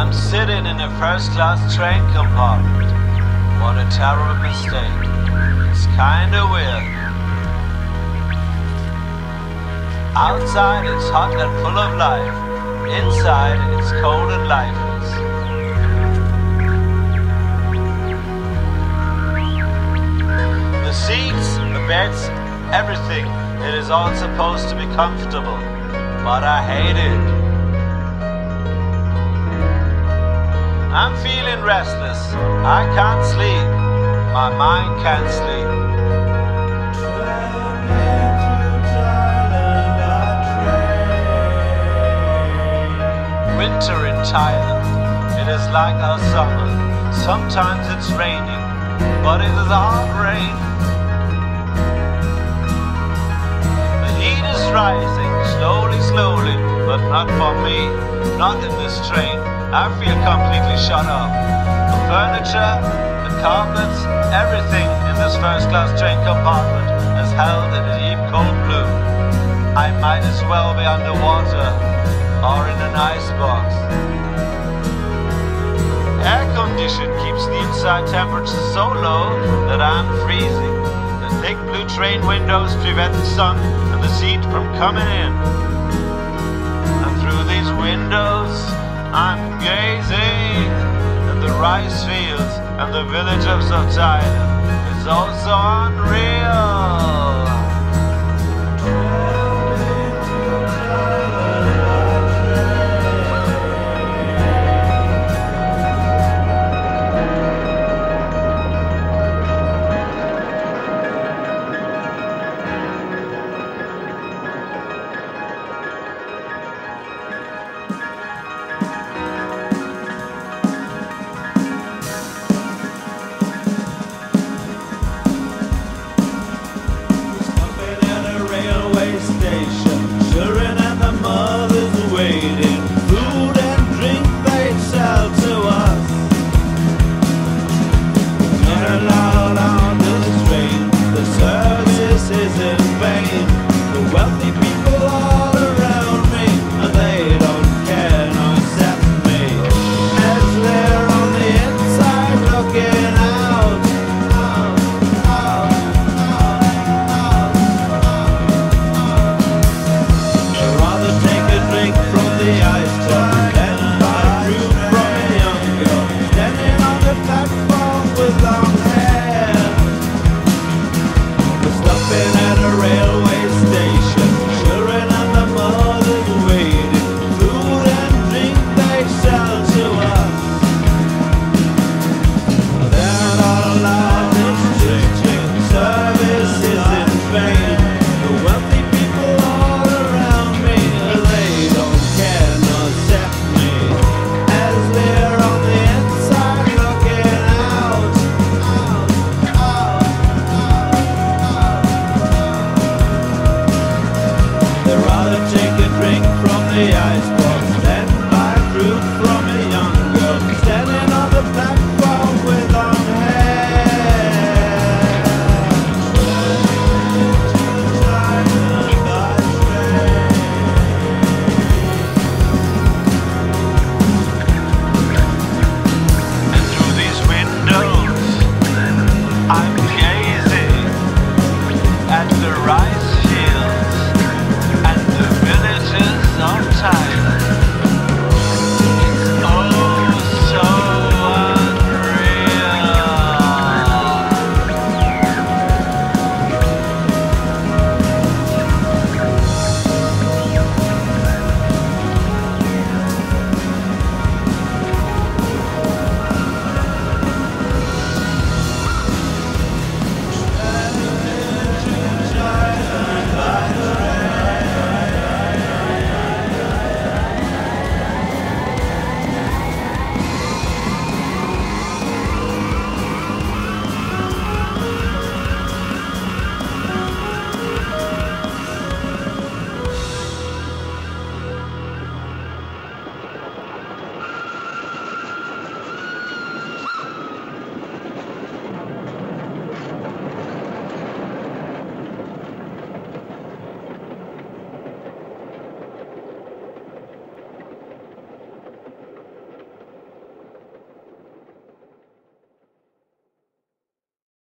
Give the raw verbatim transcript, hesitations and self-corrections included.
I'm sitting in a first-class train compartment. What a terrible mistake. It's kinda weird. Outside it's hot and full of life. Inside it's cold and lifeless. The seats, the beds, everything, it is all supposed to be comfortable. But I hate it. I'm feeling restless. I can't sleep. My mind can't sleep. Winter in Thailand. It is like our summer. Sometimes it's raining, but it is hard rain. The heat is rising, slowly, slowly, but not for me. Not in this train. I feel completely shut off. The furniture, the carpets, everything in this first-class train compartment is held in a deep cold blue. I might as well be underwater or in an icebox. Air condition keeps the inside temperature so low that I'm freezing. The thick blue train windows prevent the sun and the heat from coming in. And through these windows I'm gazing at the rice fields and the villages of Thailand. It's all so unreal.